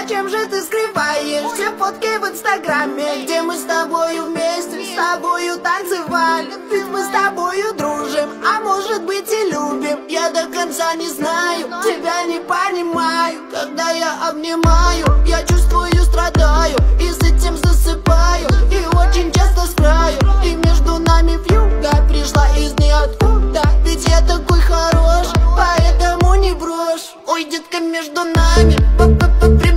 Зачем же ты скрываешь все фотки в инстаграме, где мы с тобою вместе, с тобою танцевали? Ведь мы с тобою дружим, а может быть и любим. Я до конца не знаю, тебя не понимаю. Когда я обнимаю, я чувствую, страдаю, и с этим засыпаю, и очень часто с краю. И между нами вьюга пришла из ниоткуда. Ведь я такой хороший, поэтому не брошь. Ой, детка, между нами